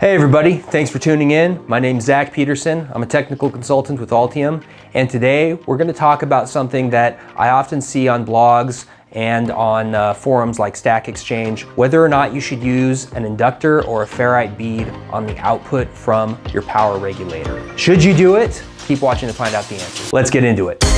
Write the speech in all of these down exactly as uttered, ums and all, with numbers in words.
Hey everybody, thanks for tuning in. My name's Zach Peterson. I'm a technical consultant with Altium, and today we're going to talk about something that I often see on blogs and on uh, forums like Stack Exchange, whether or not you should use an inductor or a ferrite bead on the output from your power regulator. Should you do it? Keep watching to find out the answer. Let's get into it.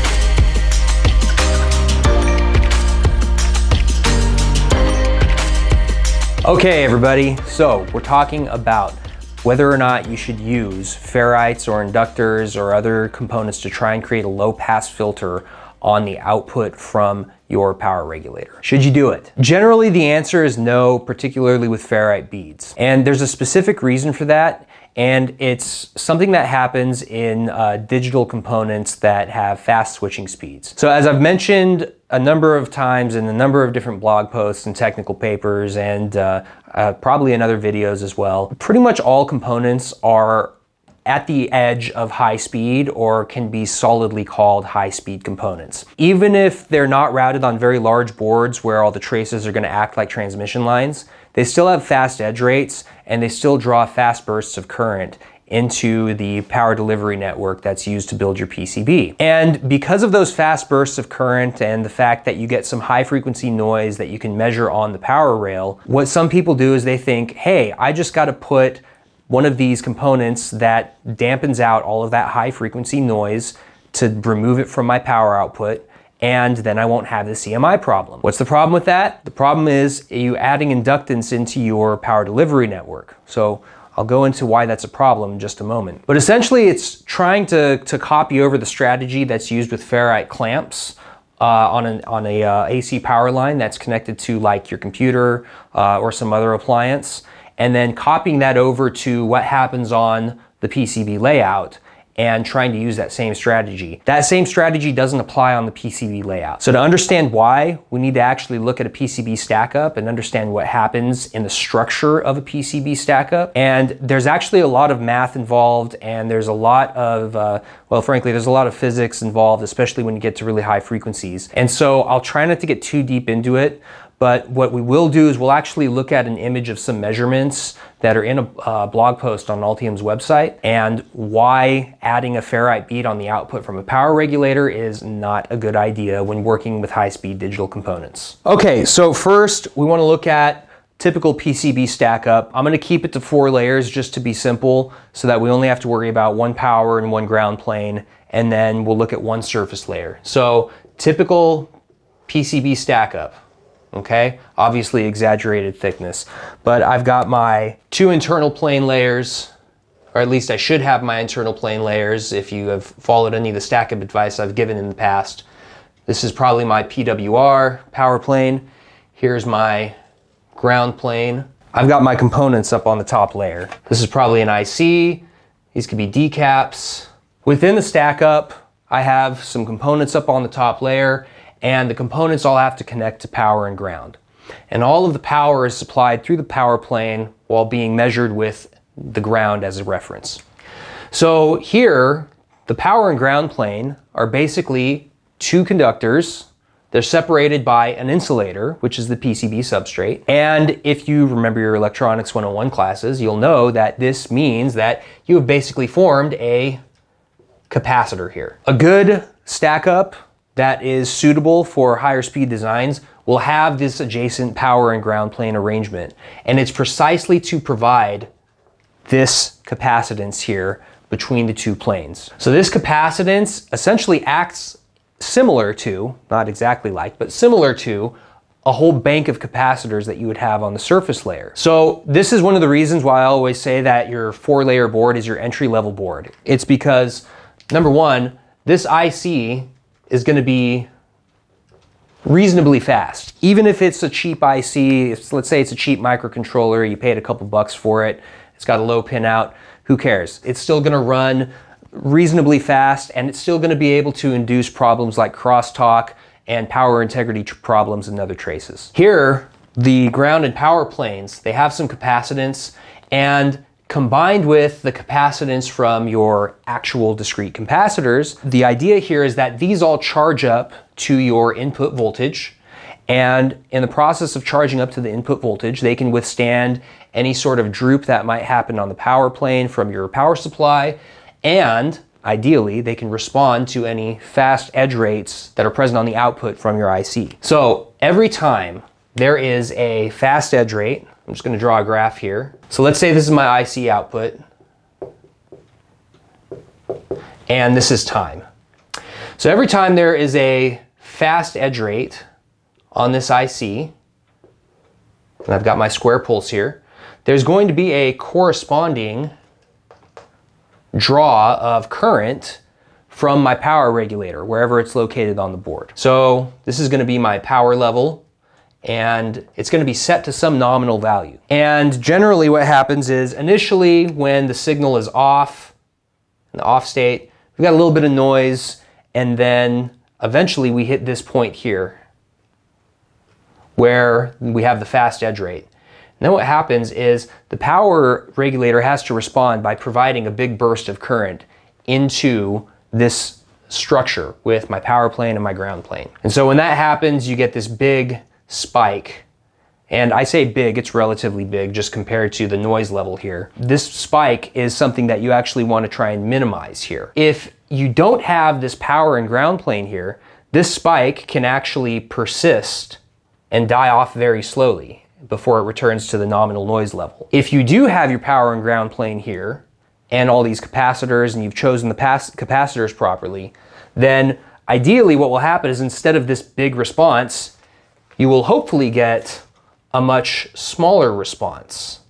Okay everybody, so we're talking about whether or not you should use ferrites or inductors or other components to try and create a low pass filter on the output from your power regulator. Should you do it? Generally the answer is no, particularly with ferrite beads. And there's a specific reason for that, and it's something that happens in uh, digital components that have fast switching speeds. So as I've mentioned a number of times in a number of different blog posts and technical papers and uh, uh, probably in other videos as well, pretty much all components are at the edge of high speed or can be solidly called high speed components. Even if they're not routed on very large boards where all the traces are going to act like transmission lines, they still have fast edge rates and they still draw fast bursts of current into the power delivery network that's used to build your P C B. And because of those fast bursts of current and the fact that you get some high frequency noise that you can measure on the power rail, what some people do is they think, hey, I just got to put one of these components that dampens out all of that high frequency noise to remove it from my power output, and then I won't have the C M I problem. What's the problem with that? The problem is you adding inductance into your power delivery network. So I'll go into why that's a problem in just a moment. But essentially it's trying to, to copy over the strategy that's used with ferrite clamps uh, on, an, on a uh, A C power line that's connected to like your computer uh, or some other appliance, and then copying that over to what happens on the P C B layout and trying to use that same strategy. That same strategy doesn't apply on the P C B layout. So to understand why, we need to actually look at a P C B stack up and understand what happens in the structure of a P C B stack up. And there's actually a lot of math involved, and there's a lot of, uh, well, frankly, there's a lot of physics involved, especially when you get to really high frequencies. And so I'll try not to get too deep into it, but what we will do is we'll actually look at an image of some measurements that are in a uh, blog post on Altium's website, and why adding a ferrite bead on the output from a power regulator is not a good idea when working with high-speed digital components. Okay, so first we want to look at typical P C B stack up. I'm going to keep it to four layers just to be simple so that we only have to worry about one power and one ground plane, and then we'll look at one surface layer. So typical P C B stack up. Okay, obviously exaggerated thickness, but I've got my two internal plane layers, or at least I should have my internal plane layers if you have followed any of the stack up advice I've given in the past. This is probably my P W R power plane. Here's my ground plane. I've got my components up on the top layer. This is probably an I C. These could be decaps. Within the stack up, I have some components up on the top layer, and the components all have to connect to power and ground. And all of the power is supplied through the power plane while being measured with the ground as a reference. So here, the power and ground plane are basically two conductors. They're separated by an insulator, which is the P C B substrate. And if you remember your Electronics one oh one classes, you'll know that this means that you have basically formed a capacitor here. A good stack up that is suitable for higher speed designs will have this adjacent power and ground plane arrangement. And it's precisely to provide this capacitance here between the two planes. So this capacitance essentially acts similar to, not exactly like, but similar to a whole bank of capacitors that you would have on the surface layer. So this is one of the reasons why I always say that your four layer board is your entry level board. It's because, number one, this I C is going to be reasonably fast. Even if it's a cheap I C, if, let's say it's a cheap microcontroller, you paid a couple bucks for it, it's got a low pin out, who cares? It's still going to run reasonably fast, and it's still going to be able to induce problems like crosstalk and power integrity problems and other traces. Here, the ground and power planes, they have some capacitance, and combined with the capacitance from your actual discrete capacitors, the idea here is that these all charge up to your input voltage, And in the process of charging up to the input voltage, they can withstand any sort of droop that might happen on the power plane from your power supply, and ideally, they can respond to any fast edge rates that are present on the output from your I C. So every time there is a fast edge rate, I'm just going to draw a graph here. So let's say this is my I C output, and this is time. So every time there is a fast edge rate on this I C, and I've got my square pulse here, there's going to be a corresponding draw of current from my power regulator, wherever it's located on the board. So this is going to be my power level, and it's going to be set to some nominal value. And generally what happens is, initially when the signal is off, in the off state, we've got a little bit of noise, and then eventually we hit this point here where we have the fast edge rate. And then what happens is the power regulator has to respond by providing a big burst of current into this structure with my power plane and my ground plane. And so when that happens, you get this big spike. And I say big, it's relatively big just compared to the noise level here. This spike is something that you actually want to try and minimize here. If you don't have this power and ground plane here, this spike can actually persist and die off very slowly before it returns to the nominal noise level. If you do have your power and ground plane here and all these capacitors, and you've chosen the capacitors properly, then ideally what will happen is, instead of this big response, you will hopefully get a much smaller response.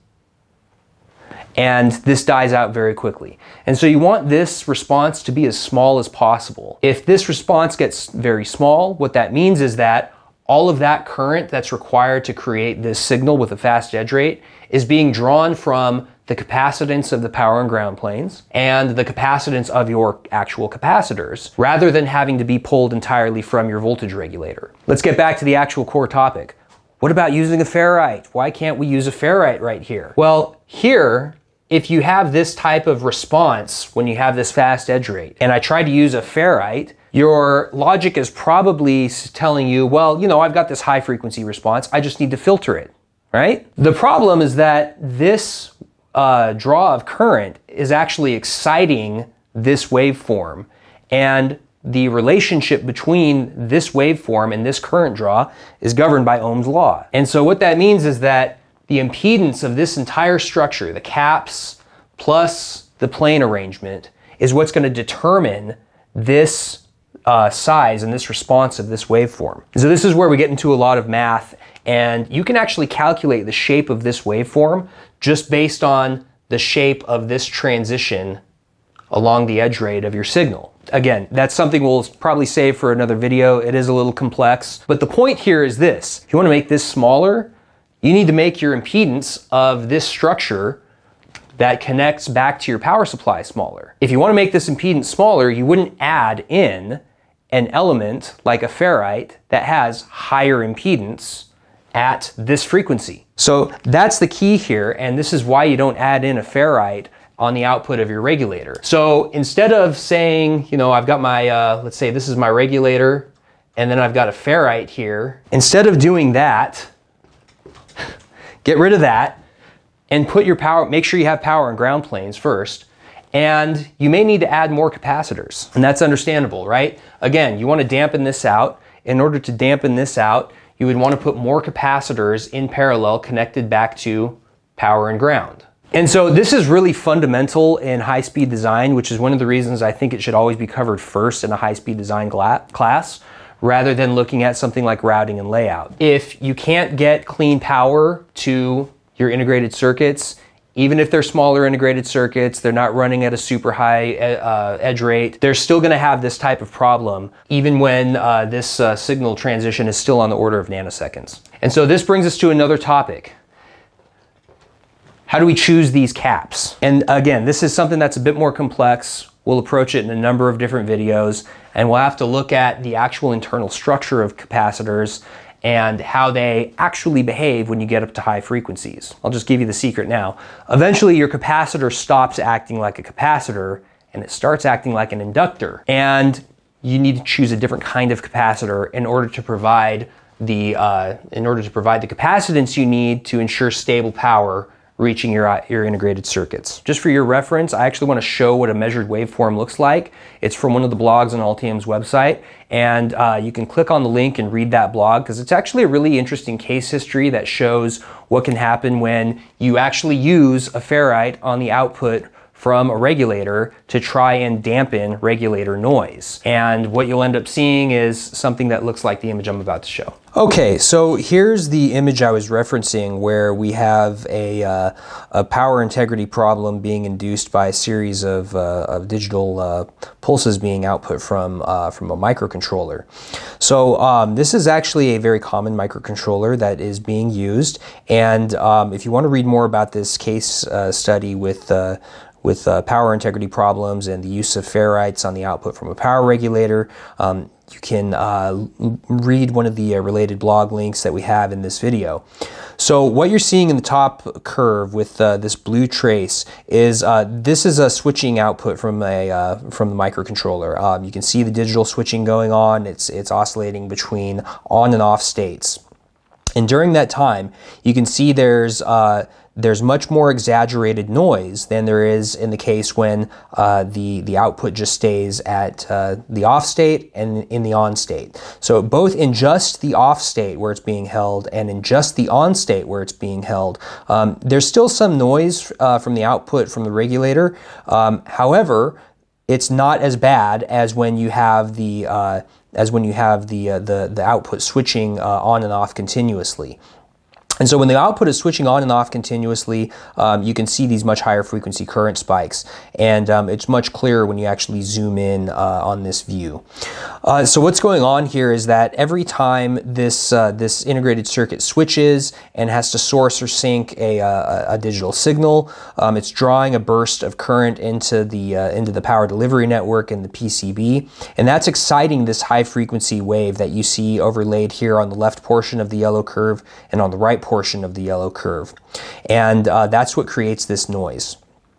And this dies out very quickly. And so you want this response to be as small as possible. If this response gets very small, what that means is that all of that current that's required to create this signal with a fast edge rate is being drawn from the capacitance of the power and ground planes and the capacitance of your actual capacitors, rather than having to be pulled entirely from your voltage regulator. Let's get back to the actual core topic. What about using a ferrite? Why can't we use a ferrite right here? Well, here, if you have this type of response when you have this fast edge rate, and I try to use a ferrite, your logic is probably telling you, well, you know, I've got this high frequency response, I just need to filter it, right? The problem is that this uh, draw of current is actually exciting this waveform, and the relationship between this waveform and this current draw is governed by Ohm's law. And so what that means is that the impedance of this entire structure, the caps plus the plane arrangement, is what's going to determine this Uh, size and this response of this waveform. So this is where we get into a lot of math, and you can actually calculate the shape of this waveform just based on the shape of this transition along the edge rate of your signal. Again, that's something we'll probably save for another video. It is a little complex, but the point here is this. If you want to make this smaller, you need to make your impedance of this structure that connects back to your power supply smaller. If you want to make this impedance smaller, you wouldn't add in an element like a ferrite that has higher impedance at this frequency. So that's the key here, and this is why you don't add in a ferrite on the output of your regulator. So instead of saying, you know, I've got my, uh, let's say this is my regulator, and then I've got a ferrite here, instead of doing that, get rid of that, and put your power, make sure you have power and ground planes first, and you may need to add more capacitors. And that's understandable, right? Again, you want to dampen this out. In order to dampen this out, you would want to put more capacitors in parallel connected back to power and ground. And so this is really fundamental in high-speed design, which is one of the reasons I think it should always be covered first in a high-speed design class, rather than looking at something like routing and layout. If you can't get clean power to your integrated circuits, even if they're smaller integrated circuits, they're not running at a super high uh, edge rate, they're still going to have this type of problem, even when uh, this uh, signal transition is still on the order of nanoseconds. And so this brings us to another topic. How do we choose these caps? And again, this is something that's a bit more complex. We'll approach it in a number of different videos, and we'll have to look at the actual internal structure of capacitors and how they actually behave when you get up to high frequencies. I'll just give you the secret now. Eventually your capacitor stops acting like a capacitor and it starts acting like an inductor. And you need to choose a different kind of capacitor in order to provide the uh, in order to provide the capacitance you need to ensure stable power reaching your, your integrated circuits. Just for your reference, I actually want to show what a measured waveform looks like. It's from one of the blogs on Altium's website, and uh, you can click on the link and read that blog because it's actually a really interesting case history that shows what can happen when you actually use a ferrite on the output from a regulator to try and dampen regulator noise. And what you'll end up seeing is something that looks like the image I'm about to show. Okay, so here's the image I was referencing where we have a, uh, a power integrity problem being induced by a series of, uh, of digital uh, pulses being output from, uh, from a microcontroller. So um, this is actually a very common microcontroller that is being used, and um, if you want to read more about this case uh, study with uh, with uh, power integrity problems and the use of ferrites on the output from a power regulator, um, you can uh, read one of the uh, related blog links that we have in this video. So what you're seeing in the top curve with uh, this blue trace is uh, this is a switching output from a uh, from the microcontroller. Um, you can see the digital switching going on. It's it's oscillating between on and off states, and during that time, you can see there's uh, there's much more exaggerated noise than there is in the case when uh, the, the output just stays at uh, the off state and in the on state. So both in just the off state where it's being held and in just the on state where it's being held, um, there's still some noise uh, from the output from the regulator. Um, however, it's not as bad as when you have the uh, as when you have the uh, the the output switching uh, on and off continuously. And so when the output is switching on and off continuously, um, you can see these much higher frequency current spikes. And um, it's much clearer when you actually zoom in uh, on this view. Uh, so what's going on here is that every time this, uh, this integrated circuit switches and has to source or sync a, a, a digital signal, um, it's drawing a burst of current into the, uh, into the power delivery network in the P C B. And that's exciting this high frequency wave that you see overlaid here on the left portion of the yellow curve and on the right portion portion of the yellow curve. And uh, that's what creates this noise.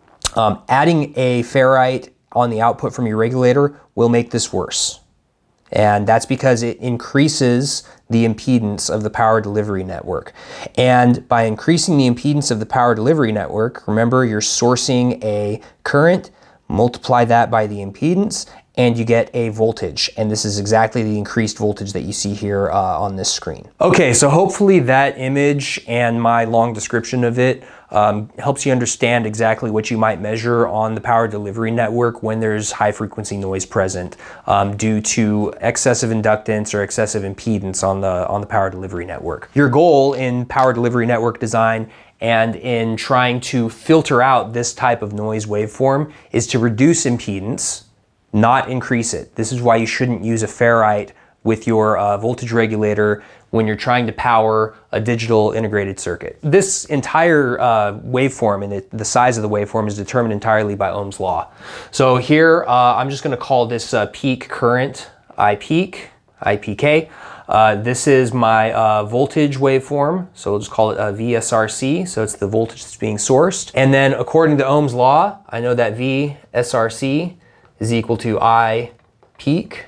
Um, adding a ferrite on the output from your regulator will make this worse. And that's because it increases the impedance of the power delivery network. And by increasing the impedance of the power delivery network, remember you're sourcing a current, multiply that by the impedance, and you get a voltage, and this is exactly the increased voltage that you see here uh, on this screen. Okay, so hopefully that image and my long description of it um, helps you understand exactly what you might measure on the power delivery network when there's high frequency noise present um, due to excessive inductance or excessive impedance on the, on the power delivery network. Your goal in power delivery network design and in trying to filter out this type of noise waveform is to reduce impedance, not increase it. This is why you shouldn't use a ferrite with your uh, voltage regulator when you're trying to power a digital integrated circuit. This entire uh, waveform and it, the size of the waveform is determined entirely by Ohm's law. So here uh, I'm just going to call this uh, peak current I peak, I P K. Uh, this is my uh, voltage waveform, so we'll just call it a V S R C, so it's the voltage that's being sourced. And then according to Ohm's law, I know that V S R C is equal to I peak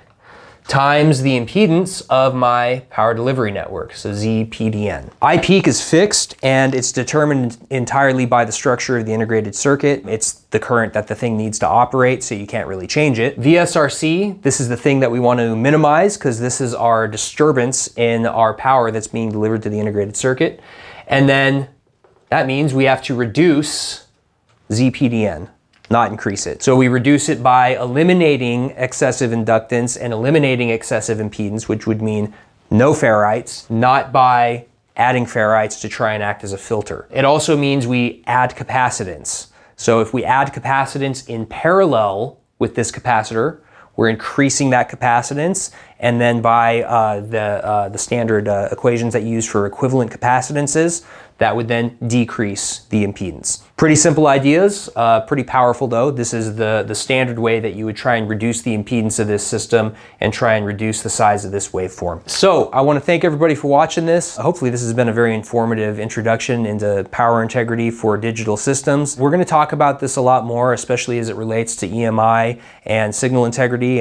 times the impedance of my power delivery network, so Z P D N. I peak is fixed and it's determined entirely by the structure of the integrated circuit. It's the current that the thing needs to operate, so you can't really change it. V S R C, this is the thing that we want to minimize because this is our disturbance in our power that's being delivered to the integrated circuit. And then that means we have to reduce Z P D N, not increase it. So we reduce it by eliminating excessive inductance and eliminating excessive impedance, which would mean no ferrites, not by adding ferrites to try and act as a filter. It also means we add capacitance. So if we add capacitance in parallel with this capacitor, we're increasing that capacitance, and then by uh, the, uh, the standard uh, equations that you use for equivalent capacitances, that would then decrease the impedance. Pretty simple ideas, uh, pretty powerful though. This is the, the standard way that you would try and reduce the impedance of this system and try and reduce the size of this waveform. So I want to thank everybody for watching this. Hopefully this has been a very informative introduction into power integrity for digital systems. We're going to talk about this a lot more, especially as it relates to E M I and signal integrity, and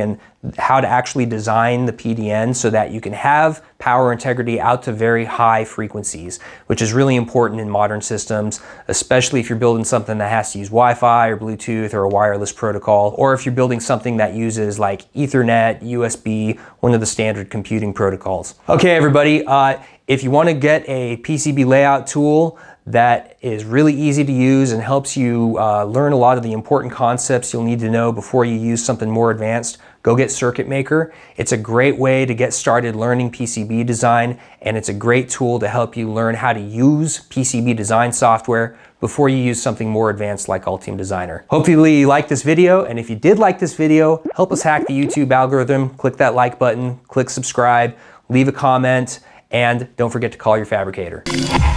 how to actually design the P D N so that you can have power integrity out to very high frequencies, which is really important in modern systems, especially if you're building something that has to use Wi-Fi or Bluetooth or a wireless protocol, or if you're building something that uses like Ethernet, U S B, one of the standard computing protocols. Okay, everybody, uh, if you want to get a P C B layout tool that is really easy to use and helps you uh, learn a lot of the important concepts you'll need to know before you use something more advanced, go get CircuitMaker. It's a great way to get started learning P C B design, and it's a great tool to help you learn how to use P C B design software before you use something more advanced like Altium Designer. Hopefully you liked this video, and if you did like this video, help us hack the YouTube algorithm. Click that like button, click subscribe, leave a comment, and don't forget to call your fabricator.